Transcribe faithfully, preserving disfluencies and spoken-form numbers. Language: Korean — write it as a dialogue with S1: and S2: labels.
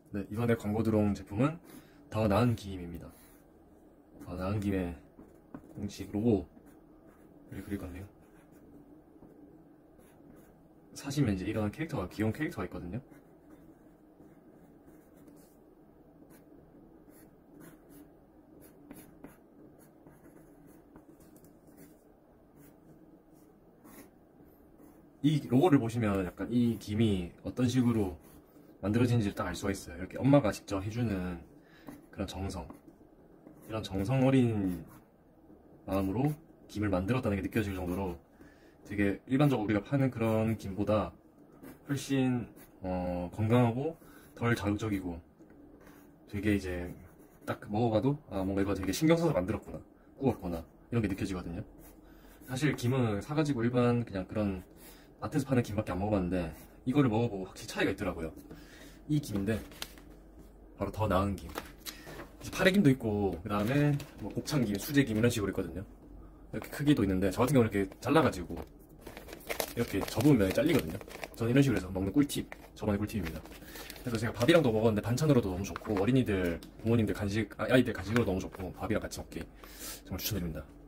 S1: 네, 이번에 광고 들어온 제품은 더 나은 김입니다. 더 나은 김의 공식 로고를 그릴 건데요. 사시면 이제 이런 캐릭터가, 귀여운 캐릭터가 있거든요. 이 로고를 보시면 약간 이 김이 어떤 식으로 만들어진지를 딱 알 수가 있어요. 이렇게 엄마가 직접 해주는 그런 정성, 이런 정성 어린 마음으로 김을 만들었다는 게 느껴질 정도로 되게 일반적으로 우리가 파는 그런 김보다 훨씬 어, 건강하고 덜 자극적이고 되게 이제 딱 먹어봐도 아 뭔가 이거 되게 신경 써서 만들었구나, 구웠구나, 이런 게 느껴지거든요. 사실 김은 사가지고 일반 그냥 그런 마트에서 파는 김밖에 안 먹어봤는데 이거를 먹어보고 확실히 차이가 있더라고요. 이 김인데 바로 더 나은 김. 파래김도 있고 그 다음에 뭐 곱창김, 수제김 이런 식으로 있거든요. 이렇게 크기도 있는데 저 같은 경우는 이렇게 잘라가지고 이렇게 접으면 면이 잘리거든요. 저는 이런 식으로 해서 먹는 꿀팁, 저번에 꿀팁입니다. 그래서 제가 밥이랑도 먹었는데 반찬으로도 너무 좋고 어린이들, 부모님들 간식, 아이들 간식으로 너무 좋고 밥이랑 같이 먹기 정말 추천드립니다.